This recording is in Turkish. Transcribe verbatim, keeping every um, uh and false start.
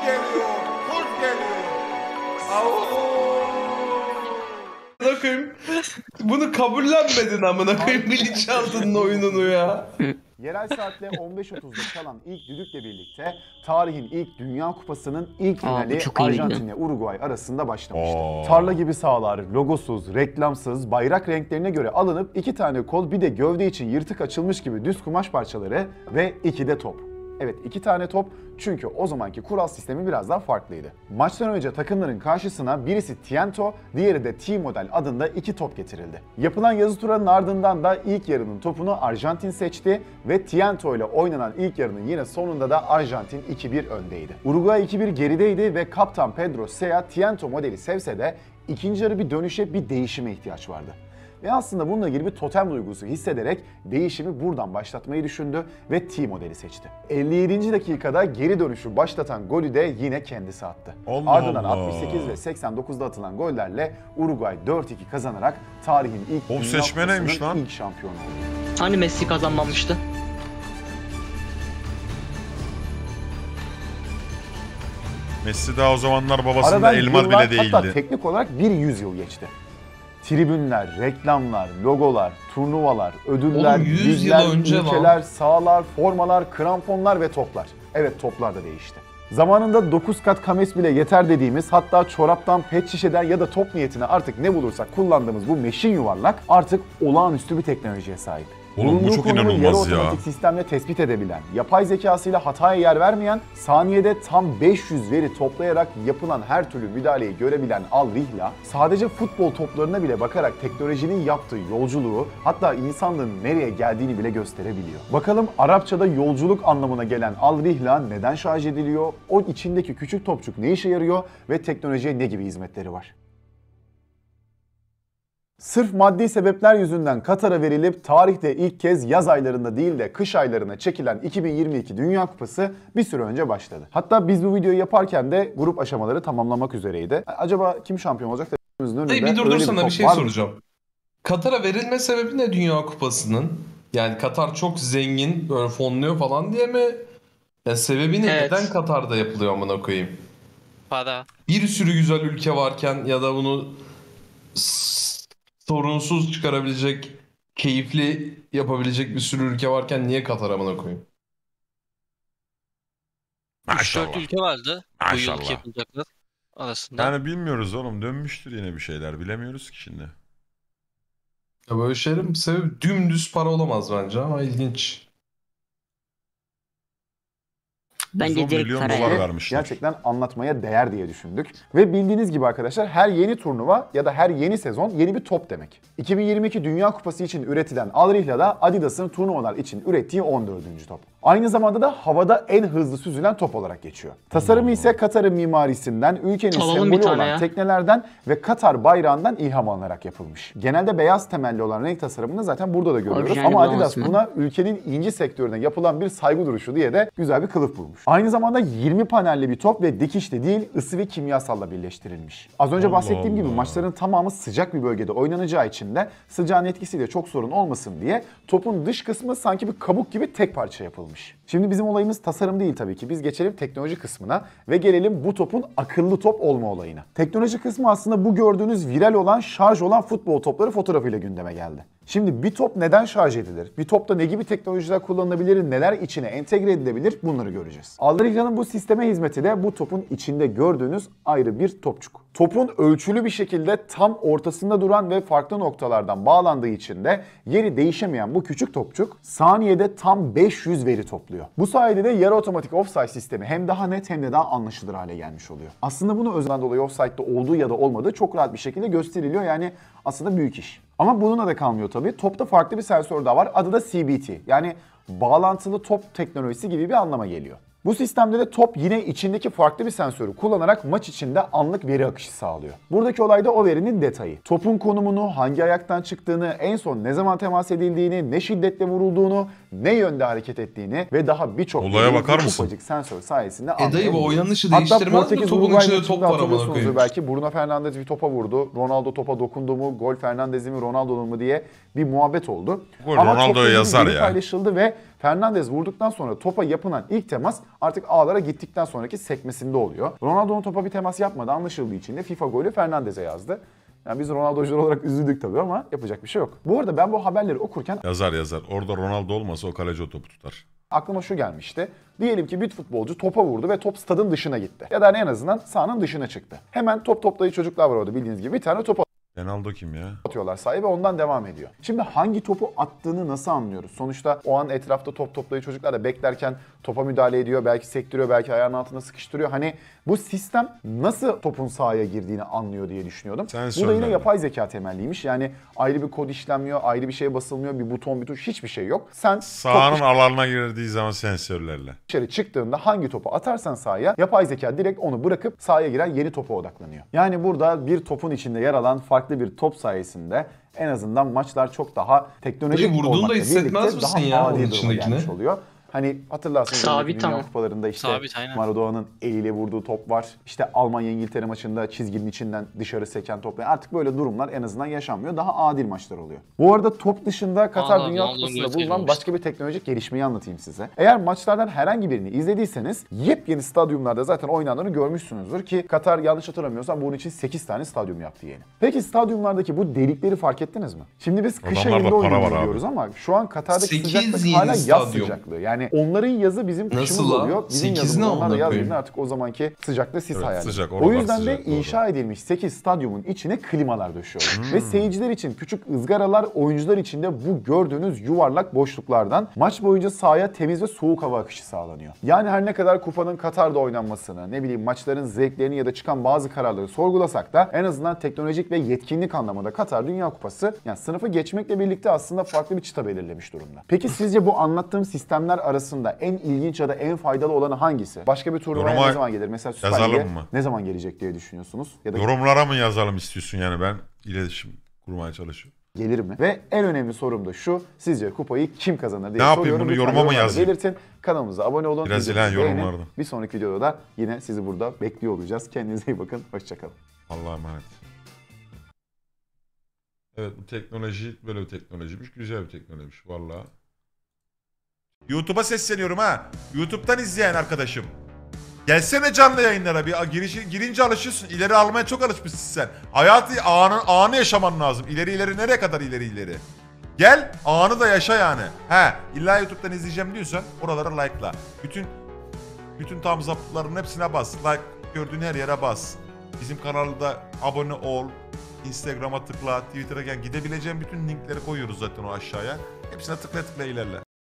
geliyor, kurt geliyor. Au. Amına koyayım. Bunu kabullenmedin amına koyayım bilinçaltının oyununu ya. Yerel saatle on beş otuzda çalan ilk düdükle birlikte tarihin ilk Dünya Kupası'nın ilk finali Arjantin ile Uruguay arasında başlamıştı. Oo. Tarla gibi sahalar, logosuz, reklamsız, bayrak renklerine göre alınıp iki tane kol bir de gövde için yırtık açılmış gibi düz kumaş parçaları ve iki de top. Evet, iki tane top çünkü o zamanki kural sistemi biraz daha farklıydı. Maçtan önce takımların karşısına birisi Tiento, diğeri de T-Model adında iki top getirildi. Yapılan yazı turunun ardından da ilk yarının topunu Arjantin seçti ve Tiento ile oynanan ilk yarının yine sonunda da Arjantin iki bir öndeydi. Uruguay iki bir gerideydi ve kaptan Pedro Sea Tiento modeli sevse de ikinci yarı bir dönüşe, bir değişime ihtiyaç vardı. Ve aslında bununla ilgili bir totem duygusu hissederek değişimi buradan başlatmayı düşündü ve T modeli seçti. elli yedinci dakikada geri dönüşü başlatan golü de yine kendisi attı. Allah Ardından Allah. altmış sekiz ve seksen dokuzda atılan gollerle Uruguay dört iki kazanarak tarihin ilk Top Dünya seçme neymiş Kupası'nın lan? ilk şampiyonu oldu. Hani Messi kazanmamıştı? Messi daha o zamanlar babasında Aradan elma yıllar, bile değildi. hatta teknik olarak bir yüzyıl geçti. Tribünler, reklamlar, logolar, turnuvalar, ödüller, Oğlum, yüz yıl ligler, önce lan. ülkeler, sahalar, formalar, kramponlar ve toplar. Evet, toplar da değişti. Zamanında dokuz kat kames bile yeter dediğimiz, hatta çoraptan, pet şişeden ya da top niyetine artık ne bulursak kullandığımız bu meşin yuvarlak artık olağanüstü bir teknolojiye sahip. Oğlum, bu Bulunduğu çok konumu inanılmaz yarı ya. otomatik sistemle tespit edebilen, yapay zekasıyla hataya yer vermeyen, saniyede tam beş yüz veri toplayarak yapılan her türlü müdahaleyi görebilen Al Rihla, sadece futbol toplarına bile bakarak teknolojinin yaptığı yolculuğu, hatta insanlığın nereye geldiğini bile gösterebiliyor. Bakalım Arapçada yolculuk anlamına gelen Al Rihla neden şarj ediliyor, o içindeki küçük topçuk ne işe yarıyor ve teknolojiye ne gibi hizmetleri var? Sırf maddi sebepler yüzünden Katar'a verilip tarihte ilk kez yaz aylarında değil de kış aylarına çekilen iki bin yirmi iki Dünya Kupası bir süre önce başladı. Hatta biz bu videoyu yaparken de grup aşamaları tamamlamak üzereydi. Acaba kim şampiyon olacak da önünde Dayı bir durdursana bir, bir şey var soracağım. Katar'a verilme sebebi ne Dünya Kupası'nın? Yani Katar çok zengin, böyle fonluyor falan diye mi? Ya sebebi ne? Evet. Neden Katar'da yapılıyor amına koyayım? Para. Bir sürü güzel ülke varken ya da bunu sorunsuz çıkarabilecek, keyifli yapabilecek bir sürü ülke varken niye Katar amına koyayım? üç dört ülke vardı bu Maşallah. yılki yapılacaklar arasında. Yani bilmiyoruz oğlum, dönmüştür yine bir şeyler, bilemiyoruz ki şimdi. Ya böyle şeylerin sebebi dümdüz para olamaz bence ama ilginç. Bence yüz on direkt milyon para dolar ya. vermişler. Gerçekten anlatmaya değer diye düşündük. Ve bildiğiniz gibi arkadaşlar her yeni turnuva ya da her yeni sezon yeni bir top demek. iki bin yirmi iki Dünya Kupası için üretilen Al Rihla da Adidas'ın turnuvalar için ürettiği on dördüncü top. Aynı zamanda da havada en hızlı süzülen top olarak geçiyor. Tasarımı ise Katar'ın mimarisinden, ülkenin Alalım bir sembolü tane olan ya. teknelerden ve Katar bayrağından ilham alınarak yapılmış. Genelde beyaz temelli olan renk tasarımını zaten burada da görüyoruz. Orijinal Ama Adidas bulamazsın. buna ülkenin inci sektörüne yapılan bir saygı duruşu diye de güzel bir kılıf bulmuş. Aynı zamanda yirmi panelli bir top ve dikişli değil, ısı ve kimyasalla birleştirilmiş. Az önce Allah bahsettiğim gibi Allah. maçların tamamı sıcak bir bölgede oynanacağı için de sıcağın etkisiyle çok sorun olmasın diye topun dış kısmı sanki bir kabuk gibi tek parça yapılmış. Şimdi bizim olayımız tasarım değil tabii ki. Biz geçelim teknoloji kısmına ve gelelim bu topun akıllı top olma olayına. Teknoloji kısmı aslında bu gördüğünüz viral olan, şarj olan futbol topları fotoğrafıyla gündeme geldi. Şimdi bir top neden şarj edilir? Bir topta ne gibi teknolojiler kullanılabilir? Neler içine entegre edilebilir? Bunları göreceğiz. Al Rihla'nın bu sisteme hizmeti de bu topun içinde gördüğünüz ayrı bir topçuk. Topun ölçülü bir şekilde tam ortasında duran ve farklı noktalardan bağlandığı için de yeri değişemeyen bu küçük topçuk saniyede tam beş yüz veri topluyor. Bu sayede de yarı otomatik offside sistemi hem daha net hem de daha anlaşılır hale gelmiş oluyor. Aslında bunu özden dolayı offside'da olduğu ya da olmadığı çok rahat bir şekilde gösteriliyor. Yani aslında büyük iş. Ama bununla da kalmıyor tabii. Topta farklı bir sensör daha var. Adı da C B T. Yani bağlantılı top teknolojisi gibi bir anlama geliyor. Bu sistemde de top yine içindeki farklı bir sensörü kullanarak maç içinde anlık veri akışı sağlıyor. Buradaki olay da o verinin detayı. Topun konumunu, hangi ayaktan çıktığını, en son ne zaman temas edildiğini, ne şiddetle vurulduğunu, ne yönde hareket ettiğini ve daha birçok Olaya bakar bu mısın? ufacık sensör sayesinde E dayı bu anlayabiliyor. oynanışı Hatta değiştirmez mi? Portekiz Topun Uruguay içinde maçında top var amına hatırlıyorsunuzdur koyayım. belki. Bruno Fernandes bir topa vurdu. Ronaldo topa dokundu mu, gol Fernandes'in mi Ronaldo'nun mu diye bir muhabbet oldu. Gol Ama Ronaldo'ya topla ilgili yazar veri ya. paylaşıldı ve Fernandes vurduktan sonra topa yapılan ilk temas artık ağlara gittikten sonraki sekmesinde oluyor. Ronaldo'nun topa bir temas yapmadığı anlaşıldığı için de FIFA golü Fernandes'e yazdı. Yani biz Ronaldo'cular olarak üzüldük tabii ama yapacak bir şey yok. Bu arada ben bu haberleri okurken Yazar yazar. Orada Ronaldo olmasa o kaleci o topu tutar. aklıma şu gelmişti. Diyelim ki bir futbolcu topa vurdu ve top stadın dışına gitti. Ya da en azından sahanın dışına çıktı. Hemen top toplayıcı çocuklar var orada bildiğiniz gibi. Bir tane top Ronaldo kim ya? atıyorlar sahaya ve ondan devam ediyor. Şimdi hangi topu attığını nasıl anlıyoruz? Sonuçta o an etrafta top toplayıcı çocuklar da beklerken topa müdahale ediyor. Belki sektiriyor, belki ayağının altına sıkıştırıyor. Hani bu sistem nasıl topun sahaya girdiğini anlıyor diye düşünüyordum. Bu da yine Sensörlerle. yapay zeka temelliymiş. Yani ayrı bir kod işlenmiyor, ayrı bir şeye basılmıyor, bir buton, bir tuş, hiçbir şey yok. Sen Sahanın top alanına girdiği zaman sensörlerle. dışarı çıktığında hangi topu atarsan sahaya, yapay zeka direkt onu bırakıp sahaya giren yeni topa odaklanıyor. Yani burada bir topun içinde yer alan farklı bir top sayesinde en azından maçlar çok daha teknolojik Peki vurduğunda olmakla hissetmez birlikte misin daha ya onun adil duruma içindekini? gelmiş oluyor. Hani hatırlarsınız Sabit önceki Dünya ama. Kupalarında işte Sabit, aynen. Maradona'nın eliyle vurduğu top var. İşte Almanya-İngiltere maçında çizginin içinden dışarı seken top. Yani artık böyle durumlar en azından yaşanmıyor. Daha adil maçlar oluyor. Bu arada top dışında Katar Allah Dünya Allah, Kupası'nda Allah bulunan gösteriyormuş. başka bir teknolojik gelişmeyi anlatayım size. Eğer maçlardan herhangi birini izlediyseniz yepyeni stadyumlarda zaten oynandığını görmüşsünüzdür ki Katar yanlış hatırlamıyorsam bunun için sekiz tane stadyum yaptı yeni. Peki stadyumlardaki bu delikleri fark ettiniz mi? Şimdi biz kış Adamlarda ayında para var oynuyoruz abi. diyoruz ama şu an Katar'daki Sekiz sıcaklık yeni hala yaz stadyum. sıcaklığı. Yani onların yazı bizim kışımız Nasıl lan? oluyor. Bizim Sekiz yazımız ne onlar da amına yaz koyayım? günü artık o zamanki sıcaklığı siz Evet, hayal edin. sıcak, O oralar yüzden sıcak, de doğru. inşa edilmiş sekiz stadyumun içine klimalar döşüyorlar. Hmm. Ve seyirciler için küçük ızgaralar, oyuncular için de bu gördüğünüz yuvarlak boşluklardan maç boyunca sahaya temiz ve soğuk hava akışı sağlanıyor. Yani her ne kadar kupanın Katar'da oynanmasını, ne bileyim maçların zevklerini ya da çıkan bazı kararları sorgulasak da en azından teknolojik ve yetkinlik anlamında Katar Dünya Kupası yani sınıfı geçmekle birlikte aslında farklı bir çıta belirlemiş durumda. Peki sizce bu anlattığım sistemler arasında en ilginç ya da en faydalı olanı hangisi? Başka bir turnuvaya Yoruma ne zaman gelir? Mesela Süper yazalım Lig'e mı? ne zaman gelecek diye düşünüyorsunuz? Ya da Yorumlara mı yazalım istiyorsun yani ben iletişim kurmaya çalışıyorum. gelir mi? Ve en önemli sorum da şu. Sizce kupayı kim kazanır diye Ne yapayım, soruyorum. bunu Lütfen yoruma mı yorumlarda yazayım? Belirtin. Kanalımıza abone olun. Biraz videomuzu ilan beğenin. yorumlarda. Bir sonraki videoda da yine sizi burada bekliyor olacağız. Kendinize iyi bakın. Hoşçakalın. Allah'a emanet. Evet bu teknoloji böyle bir teknolojiymiş. Güzel bir teknolojiymiş vallahi. YouTube'a sesleniyorum ha. YouTube'dan izleyen arkadaşım. Gelsene canlı yayınlara bir girişi, girince alışıyorsun. İleri almaya çok alışmışsın sen. Hayatı anı, anı yaşaman lazım. İleri ileri nereye kadar ileri ileri? Gel anı da yaşa yani. He illa YouTube'dan izleyeceğim diyorsan oralara like'la. Bütün bütün thumbs up'ların hepsine bas. Like gördüğün her yere bas. Bizim kanalda abone ol. Instagram'a tıkla, Twitter'a gel. Gidebileceğin bütün linkleri koyuyoruz zaten o aşağıya. Hepsine tıkla tıkla ilerle.